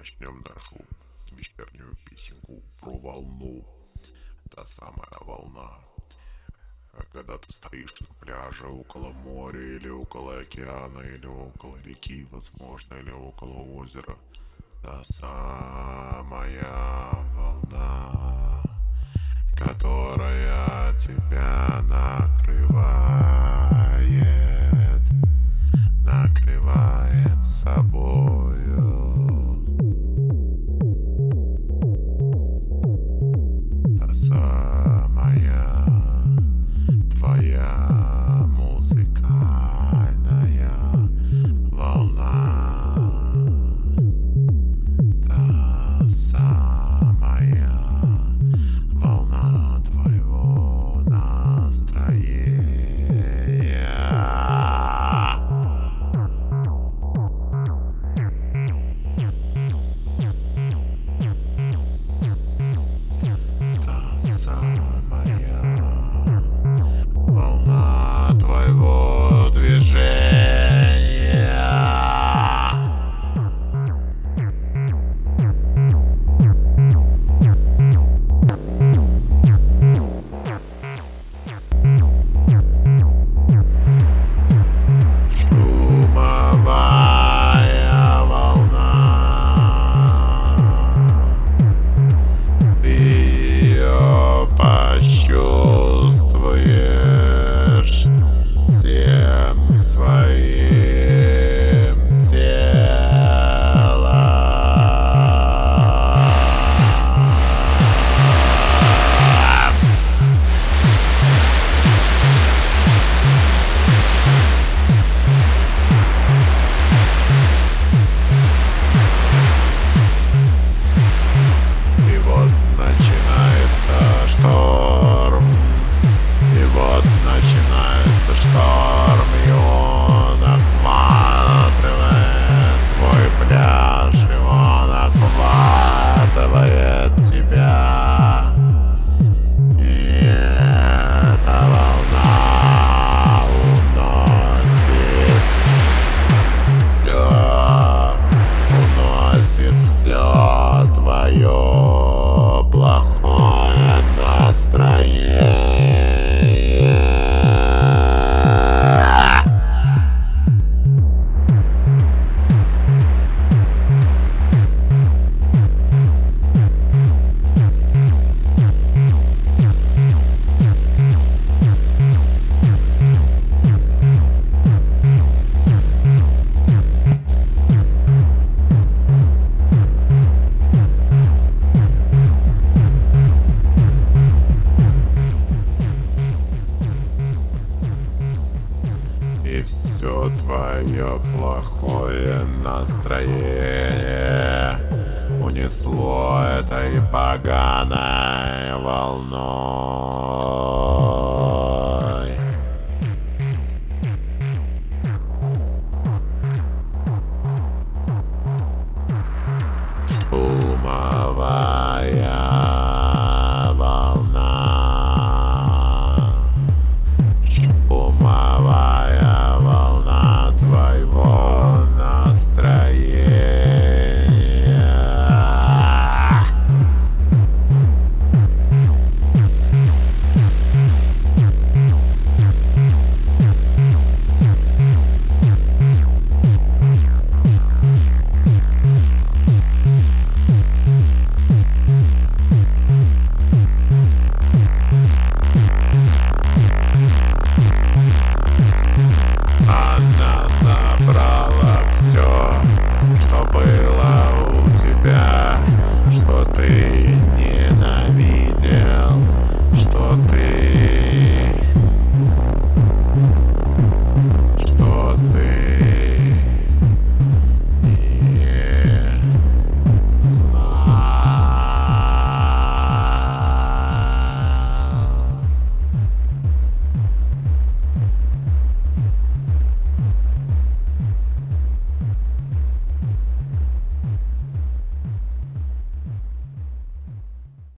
начнем нашу вечернюю песенку про волну. Та самая волна. Когда ты стоишь на пляже около моря, или около океана, или около реки, возможно, или около озера. Та самая волна, которая тебя накрывает собою. Та самая твоя музыкальная волна. Та самая волна твоего настроения. Та самая волна твоего движения. Шумовая волна. Ты ее почувствуешь всем своим телом. И вот начинается шторм. И вот начинается шторм, и он охватывает твой пляж, и он охватывает тебя. И эта волна уносит все твое плохое настроение. И все твое плохое настроение унесло этой поганой волной.